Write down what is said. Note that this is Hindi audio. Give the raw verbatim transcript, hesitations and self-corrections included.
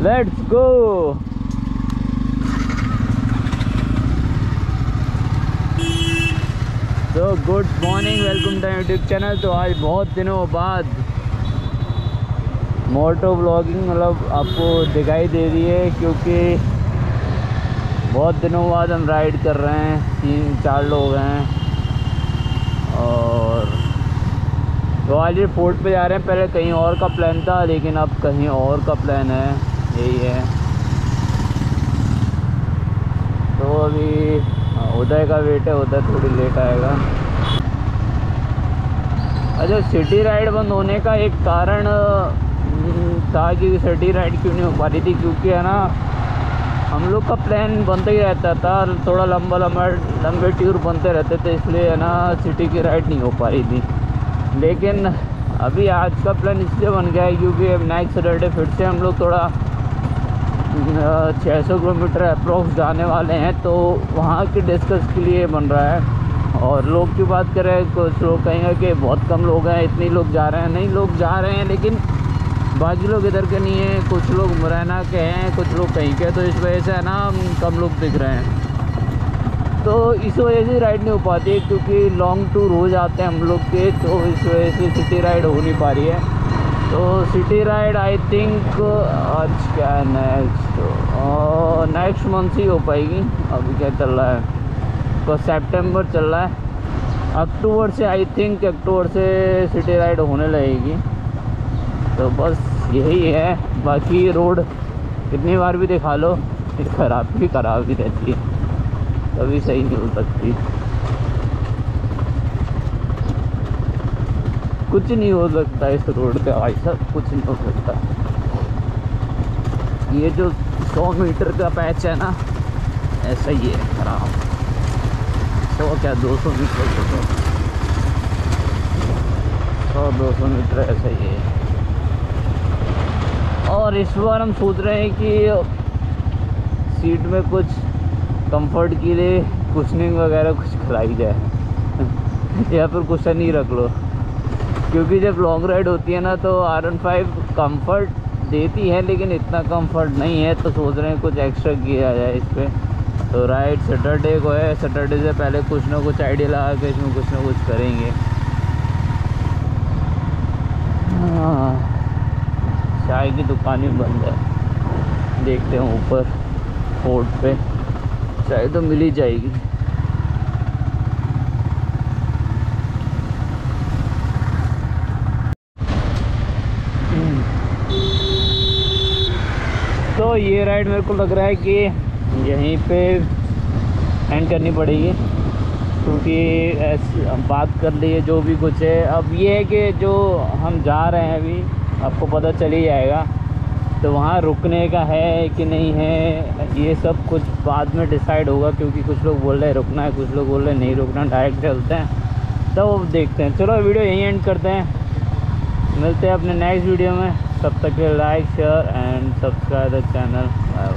Let's go. तो good morning, welcome to YouTube channel. तो आज बहुत दिनों बाद मोटो व्लॉगिंग मतलब आपको दिखाई दे रही है, क्योंकि बहुत दिनों बाद हम राइड कर रहे हैं। तीन चार लोग हैं और तो आज ये फोर्ट पे जा रहे हैं। पहले कहीं और का प्लान था, लेकिन अब कहीं और का प्लान है, यही है। तो अभी उदय का वेट है, उदय थोड़ी लेट आएगा। अच्छा, सिटी राइड बंद होने का एक कारण था कि सिटी राइड क्यों नहीं हो पा रही थी, क्योंकि है ना हम लोग का प्लान बनता ही रहता था, थोड़ा लंबा लंबा लंबे टूर बनते रहते थे, इसलिए है ना सिटी की राइड नहीं हो पा रही थी। लेकिन अभी आज का प्लान इसलिए बन गया है क्योंकि अब नेक्स्ट सैटरडे फिर से हम लोग थोड़ा छः सौ किलोमीटर अप्रोक्स जाने वाले हैं, तो वहाँ के डिस्कस के लिए बन रहा है। और लोग की बात करें, कुछ लोग कहेंगे कि बहुत कम लोग हैं, इतने लोग जा रहे हैं। नहीं, लोग जा रहे हैं, लेकिन बाकी लोग इधर के नहीं हैं। कुछ लोग मुरैना के हैं, कुछ लोग कहीं के, तो इस वजह से है ना कम लोग दिख रहे हैं। तो इस वजह से राइड नहीं हो पाती है, क्योंकि लॉन्ग टूर हो जाते हैं हम लोग के, तो इस वजह से सिटी राइड हो नहीं पा रही है। तो सिटी राइड आई थिंक आज क्या है नेक्स्ट नेक्स्ट मंथ ही हो पाएगी। अभी क्या चल रहा है, तो सितंबर चल रहा है। अक्टूबर से आई थिंक अक्टूबर से सिटी राइड होने लगेगी। तो बस यही है। बाकी रोड कितनी बार भी दिखा लो, ख़राब भी ख़राब ही रहती है, कभी सही नहीं हो सकती। कुछ नहीं हो सकता इस रोड पे भाई साहब, कुछ नहीं हो सकता। ये जो सौ मीटर का पैच है ना, ऐसा ही है खराब। सौ क्या दो सौ मीटर तो सौ दो सौ मीटर ऐसा ही है। और इस बार हम सोच रहे हैं कि सीट में कुछ कंफर्ट के लिए कुशनिंग वगैरह कुछ कराई जाए या फिर कुशन ही रख लो, क्योंकि जब लॉन्ग राइड होती है ना तो आर वन फाइव कंफर्ट देती है, लेकिन इतना कंफर्ट नहीं है। तो सोच रहे हैं कुछ एक्स्ट्रा किया जाए इस पर। तो राइड सैटरडे को है, सैटरडे से पहले कुछ ना कुछ आइडिया लगा के इसमें कुछ ना कुछ करेंगे। हाँ, चाय की दुकान भी बंद है, देखते हैं ऊपर फोर्ट पे चाय तो मिल ही जाएगी। तो ये राइड मेरे को लग रहा है कि यहीं पे एंड करनी पड़ेगी, क्योंकि ऐसी बात कर ली है जो भी कुछ है। अब ये है कि जो हम जा रहे हैं अभी आपको पता चल ही जाएगा, तो वहाँ रुकने का है कि नहीं है ये सब कुछ बाद में डिसाइड होगा, क्योंकि कुछ लोग बोल रहे हैं रुकना है, कुछ लोग बोल रहे हैं नहीं रुकना, डायरेक्ट चलते हैं। तो अब देखते हैं। चलो वीडियो यहीं एंड करते हैं, मिलते हैं अपने नेक्स्ट वीडियो में। तब तक के like share and subscribe the channel.